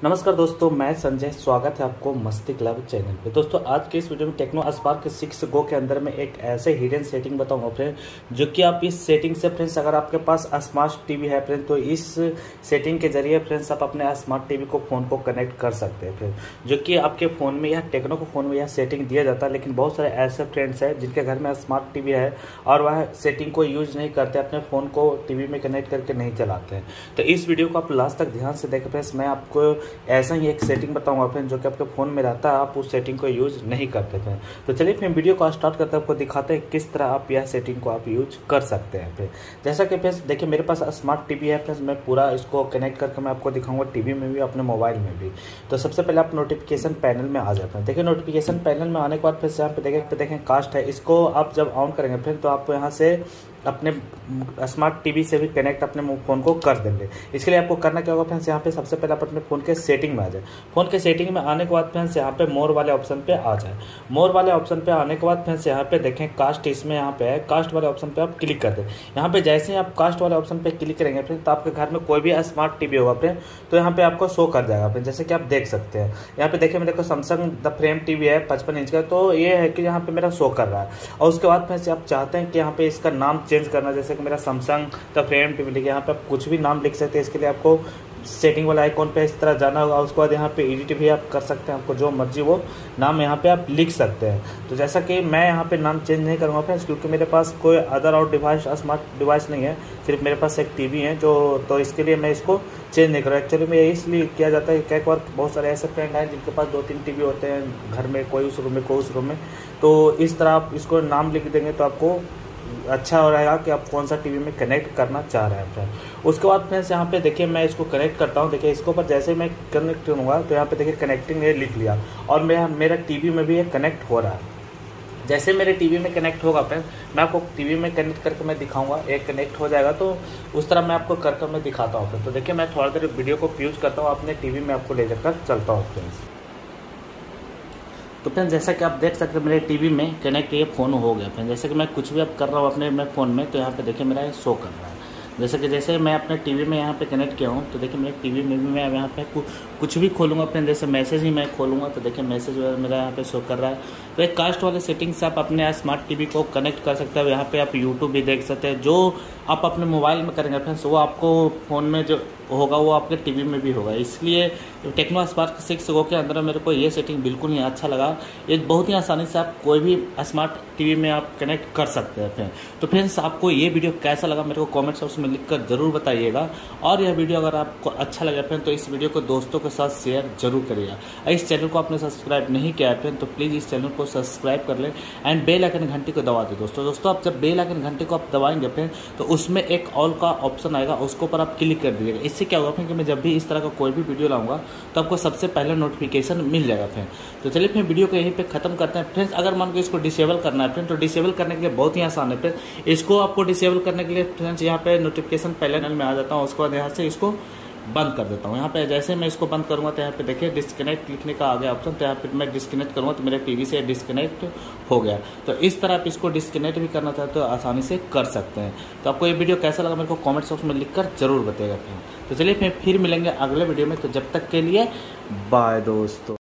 नमस्कार दोस्तों, मैं संजय। स्वागत है आपको मस्ती क्लब चैनल पे। दोस्तों आज के इस वीडियो में टेक्नो स्पार्क 6 गो के अंदर में एक ऐसे हिडन सेटिंग बताऊंगा फ्रेंड, जो कि आप इस सेटिंग से फ्रेंड्स अगर आपके पास स्मार्ट टीवी है फ्रेंड, तो इस सेटिंग के जरिए फ्रेंड्स आप अपने स्मार्ट टीवी को फ़ोन को कनेक्ट कर सकते हैं फ्रेंड। जो कि आपके फ़ोन में या टेक्नो को फ़ोन में यह सेटिंग दिया जाता है, लेकिन बहुत सारे ऐसे फ्रेंड्स हैं जिनके घर में स्मार्ट टीवी है और वह सेटिंग को यूज नहीं करते, अपने फ़ोन को टीवी में कनेक्ट करके नहीं चलाते हैं। तो इस वीडियो को आप लास्ट तक ध्यान से देखें फ्रेंड्स। मैं आपको ऐसा ही एक सेटिंग बताऊंगा फ्रेंड, जो कि आपके फ़ोन में रहता है, आप उस सेटिंग को यूज नहीं करते थे। तो चलिए फिर वीडियो को स्टार्ट करते हैं, आपको दिखाते हैं किस तरह आप यह सेटिंग को आप यूज कर सकते हैं फिर। जैसा कि फ्रेंड्स देखिए, मेरे पास स्मार्ट टीवी है फ्रेंड्स, मैं पूरा इसको कनेक्ट करके मैं आपको दिखाऊंगा टीवी में भी, अपने मोबाइल में भी। तो सबसे पहले आप नोटिफिकेशन पैनल में आ जाते हैं। देखिए नोटिफिकेशन पैनल में आने के बाद फिर यहाँ पे देखें कास्ट है, इसको आप जब ऑन करेंगे फिर तो आप यहाँ से अपने स्मार्ट टीवी से भी कनेक्ट अपने फ़ोन को कर देंगे। इसके लिए आपको करना क्या होगा फ्रेंड्स, यहाँ पे सबसे पहले आप अपने फ़ोन के सेटिंग में आ जाए। फ़ोन के सेटिंग में आने के बाद फ्रेंड्स यहाँ पे मोर वाले ऑप्शन पे आ जाए। मोर वाले ऑप्शन पे आने के बाद फ्रेंड्स यहाँ पे देखें कास्ट, इसमें यहाँ पे है कास्ट वाले ऑप्शन पे आप क्लिक कर दें। यहाँ पे जैसे ही आप कास्ट वाले ऑप्शन पे क्लिक करेंगे फ्रेंड, तो आपके घर में कोई भी स्मार्ट टीवी होगा फ्रेंड, तो यहाँ पे आपको शो कर जाएगा फ्रेंड। जैसे कि आप देख सकते हैं यहाँ पे देखिए, मेरे को सैमसंग द फ्रेम टीवी है 55 इंच का, तो ये है कि यहाँ पे मेरा शो कर रहा है। और उसके बाद फ्रेंड्स आप चाहते हैं कि यहाँ पे इसका नाम चेंज करना, जैसे कि मेरा सैमसंग द फ्रेम टीवी लिखिए, यहाँ पे आप कुछ भी नाम लिख सकते हैं। इसके लिए आपको सेटिंग वाला आइकॉन पे इस तरह जाना होगा। उसके बाद यहाँ पे एडिट भी आप कर सकते हैं, आपको जो मर्जी वो नाम यहाँ पे आप लिख सकते हैं। तो जैसा कि मैं यहाँ पे नाम चेंज नहीं करूँगा फ्रेंड्स, क्योंकि मेरे पास कोई अदर और डिवाइस स्मार्ट डिवाइस नहीं है, सिर्फ मेरे पास एक टीवी है तो इसके लिए मैं इसको चेंज नहीं करूँ। एक्चुअली में इसलिए किया जाता है कि कई बार बहुत सारे ऐसे फ्रेंड हैं जिनके पास 2-3 टीवी होते हैं घर में, कोई उस रूम में कोई उस रूम में, तो इस तरह आप इसको नाम लिख देंगे तो आपको अच्छा हो रहेगा कि आप कौन सा टीवी में कनेक्ट करना चाह रहे हैं फ्रेंड। उसके बाद फ्रेंड्स यहाँ पे देखिए, मैं इसको कनेक्ट करता हूँ। देखिए इसके ऊपर जैसे मैं कनेक्ट करूँगा तो यहाँ पे देखिए कनेक्टिंग ये लिख लिया, और मेरा टीवी में भी ये कनेक्ट हो रहा है। जैसे मेरे टीवी में कनेक्ट होगा फ्रेंड, मैं आपको टीवी में कनेक्ट करके मैं दिखाऊंगा। एक कनेक्ट हो जाएगा तो उस तरह मैं आपको कर मैं दिखाता हूँ फ्रेंड। तो देखिए मैं थोड़ा देर वीडियो को फ्यूज करता हूँ, अपने टीवी में आपको ले जाकर चलता हूँ फ्रेंड्स। तो फ्रेंड्स जैसा कि आप देख सकते हैं मेरे टीवी में कनेक्ट ये फ़ोन हो गया फ्रेंड। जैसे कि मैं कुछ भी अब कर रहा हूँ अपने मैं फ़ोन में, तो यहाँ पे देखिए मेरा ये शो कर रहा है। जैसे मैं अपने टीवी में यहाँ पे कनेक्ट किया हूँ, तो देखिए मेरे टीवी में भी मैं यहाँ पे कुछ भी खोलूँगा फ्रेंड, जैसे मैसेज ही मैं खोलूँगा तो देखिए मैसेज मेरा यहाँ पे शो कर रहा है। तो एक कास्ट वाले सेटिंग से आप अपने स्मार्ट टीवी को कनेक्ट कर सकते हैं। यहाँ पे आप यूट्यूब भी देख सकते हैं। जो आप अपने मोबाइल में करेंगे फ्रेंड्स, वो आपको फ़ोन में जो होगा वो आपके टीवी में भी होगा। इसलिए टेक्नो स्पार्क 6 गो के अंदर मेरे को ये सेटिंग बिल्कुल ही अच्छा लगा। ये बहुत ही आसानी से आप कोई भी स्मार्ट टीवी में आप कनेक्ट कर सकते हैं फ्रेंड। तो फ्रेंड्स आपको ये वीडियो कैसा लगा मेरे को कमेंट बॉक्स में लिखकर जरूर बताइएगा। और यह वीडियो अगर आपको अच्छा लगा फ्रेंड, तो इस वीडियो को दोस्तों के साथ शेयर जरूर करिएगा। इस चैनल को आपने सब्सक्राइब नहीं किया है फ्रेंड, तो प्लीज़ इस चैनल को सब्सक्राइब कर लें एंड बेल आइकन घंटी को दबा दें दोस्तों। आप जब बेल आइकन घंटी को आप दबाएंगे फ्रेंड, तो उसमें एक ऑल का ऑप्शन आएगा, उसके ऊपर आप क्लिक कर दीजिएगा। इससे क्या होगा फ्रेंड कि मैं जब भी इस तरह का कोई भी वीडियो लाऊंगा तो आपको सबसे पहले नोटिफिकेशन मिल जाएगा फ्रेंड। तो चलिए फिर वीडियो को यहीं पे खत्म करते हैं फ्रेंड्स। अगर मान के इसको डिसेबल करना है फ्रेंड, तो डिसेबल करने के लिए बहुत ही आसान है फ्रेंड। इसको आपको डिसेबल करने के लिए फ्रेंड्स यहाँ पे नोटिफिकेशन पैनल में आ जाता हूँ, उसके बाद यहाँ से इसको बंद कर देता हूँ। यहाँ पे जैसे मैं इसको बंद करूँगा तो यहाँ पे देखिए डिस्कनेक्ट लिखने का आ गया ऑप्शन, तो यहाँ पे मैं डिस्कनेक्ट करूँगा तो मेरे टीवी से डिस्कनेक्ट हो गया। तो इस तरह आप इसको डिस्कनेक्ट भी करना चाहते हो तो आसानी से कर सकते हैं। तो आपको ये वीडियो कैसा लगा मेरे को कमेंट बॉक्स में लिखकर जरूर बताइएगा फ्रेंड। तो चलिए फिर मिलेंगे अगले वीडियो में। तो जब तक के लिए बाय दोस्तों।